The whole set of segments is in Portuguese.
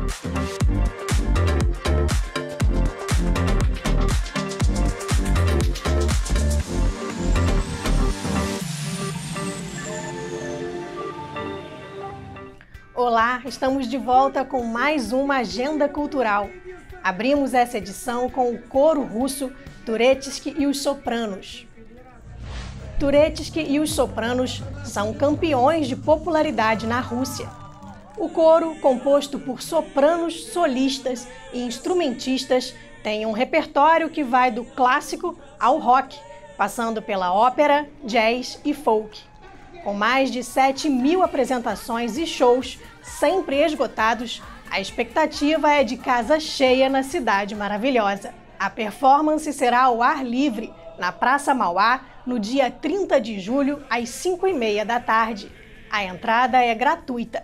Olá, estamos de volta com mais uma Agenda Cultural. Abrimos essa edição com o coro russo Turetsky e os Sopranos. Turetsky e os Sopranos são campeões de popularidade na Rússia. O coro, composto por sopranos, solistas e instrumentistas, tem um repertório que vai do clássico ao rock, passando pela ópera, jazz e folk. Com mais de 7.000 apresentações e shows sempre esgotados, a expectativa é de casa cheia na Cidade Maravilhosa. A performance será ao ar livre, na Praça Mauá, no dia 30 de julho, às 5h30 da tarde. A entrada é gratuita.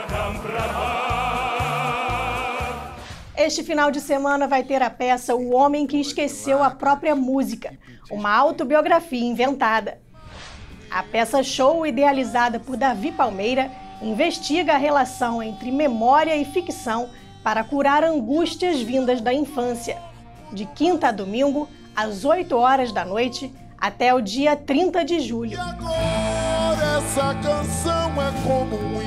Este final de semana vai ter a peça O Homem que Esqueceu a Própria Música, uma autobiografia inventada. A peça show, idealizada por Davi Palmeira, investiga a relação entre memória e ficção para curar angústias vindas da infância. De quinta a domingo, às 8 horas da noite, até o dia 30 de julho. E agora essa canção é como um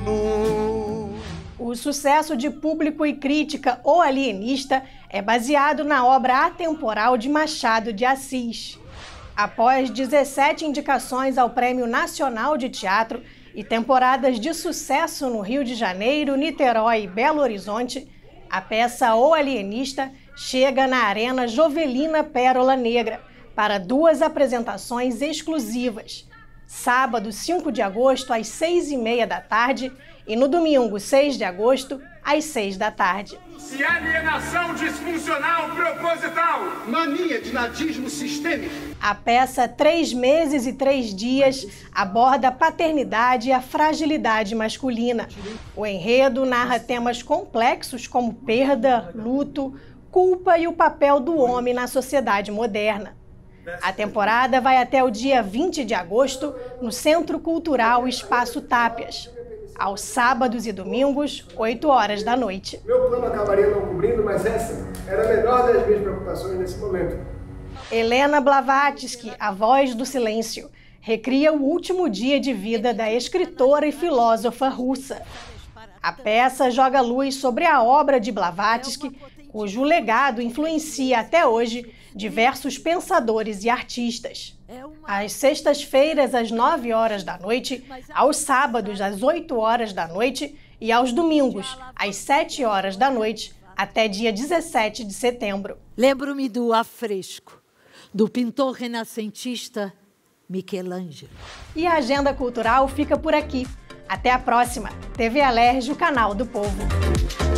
hino. O sucesso de público e crítica O Alienista é baseado na obra atemporal de Machado de Assis. Após 17 indicações ao Prêmio Nacional de Teatro e temporadas de sucesso no Rio de Janeiro, Niterói e Belo Horizonte, a peça O Alienista chega na Arena Jovelina Pérola Negra para 2 apresentações exclusivas. Sábado, 5 de agosto, às 6h30 da tarde e no domingo, 6 de agosto, às 6 da tarde. Se alienação disfuncional proposital, mania de nadismo sistêmico. A peça 3 meses e 3 dias aborda a paternidade e a fragilidade masculina. O enredo narra temas complexos como perda, luto, culpa e o papel do homem na sociedade moderna. A temporada vai até o dia 20 de agosto no Centro Cultural Espaço Tápias. Aos sábados e domingos, 8 horas da noite. Meu plano acabaria não cobrindo, mas essa era a menor das minhas preocupações nesse momento. Helena Blavatsky, a voz do silêncio, recria o último dia de vida da escritora e filósofa russa. A peça joga luz sobre a obra de Blavatsky, cujo legado influencia até hoje diversos pensadores e artistas. Às sextas-feiras, às 9 horas da noite, aos sábados, às 8 horas da noite e aos domingos, às 7 horas da noite, até dia 17 de setembro. Lembro-me do afresco, do pintor renascentista Michelangelo. E a Agenda Cultural fica por aqui. Até a próxima. TV Alerj, o canal do povo.